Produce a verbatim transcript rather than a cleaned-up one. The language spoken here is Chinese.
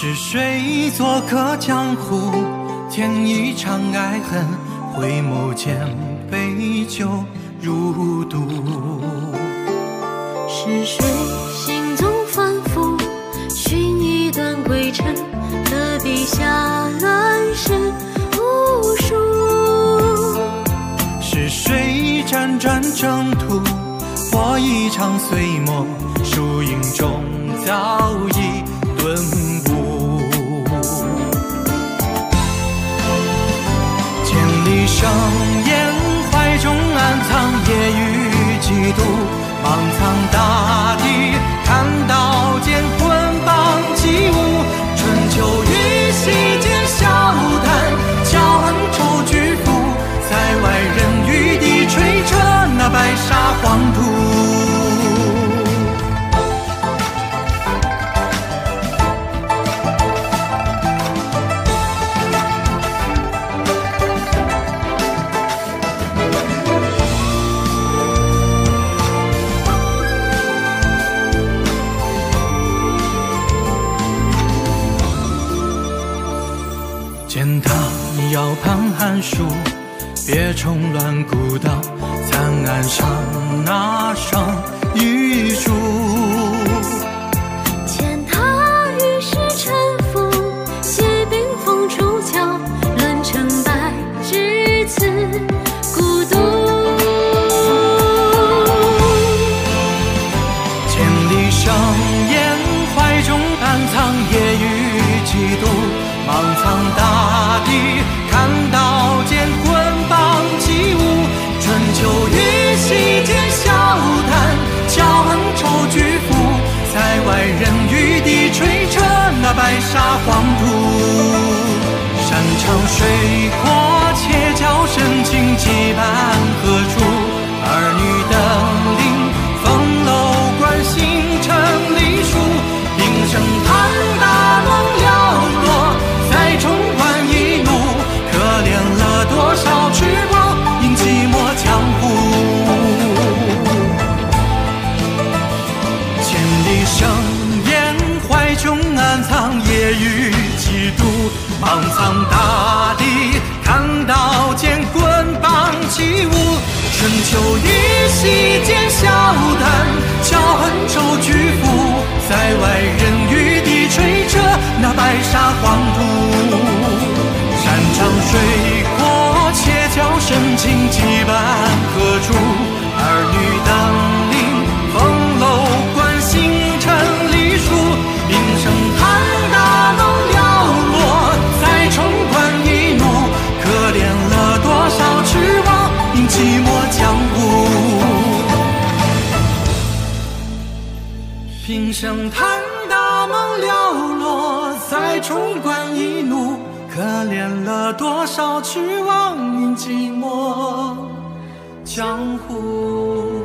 是谁做客江湖，添一场爱恨，回眸间杯酒如毒。 是谁行踪反复，寻一段归程，可笔下来世无数。 是谁辗转征途，过一场碎梦，树影中早已顿悟。千里生烟，怀中暗藏夜雨几度，茫苍大地，看刀剑棍棒起舞。春秋与席间笑谈，骄横愁巨富，塞外人雨滴吹着那白沙黄土。见他遥盼寒暑，别重乱古道，残岸上那声玉珠。 见他与世沉浮，携冰封楚桥，论成败，至此孤独。 千里生烟，怀中暗藏夜雨几度。茫苍大地，看刀剑棍棒起舞。春秋与席间笑谈，骄横愁巨富，塞外人雨滴吹着那白沙黄土。山长水阔，且教深情羁绊何处？儿女登临，风楼观星辰离殊。平生叹大梦寥落，再重观一怒，可怜了多少痴狂，因寂寞江湖。千里生烟，怀中暗藏夜雨几度。茫苍大地，看刀剑棍棒起舞。春秋与席间笑谈，骄横愁巨富，塞外人雨滴吹着那白沙黄土。山长水阔，且教深情羁绊何处？儿女登临，风楼观星辰离殊。平生叹大梦寥落，再重观一怒，可怜了多少痴妄，因寂寞江湖。平生叹大梦寥落，再重观一怒，可怜了多少痴妄，因寂寞江湖。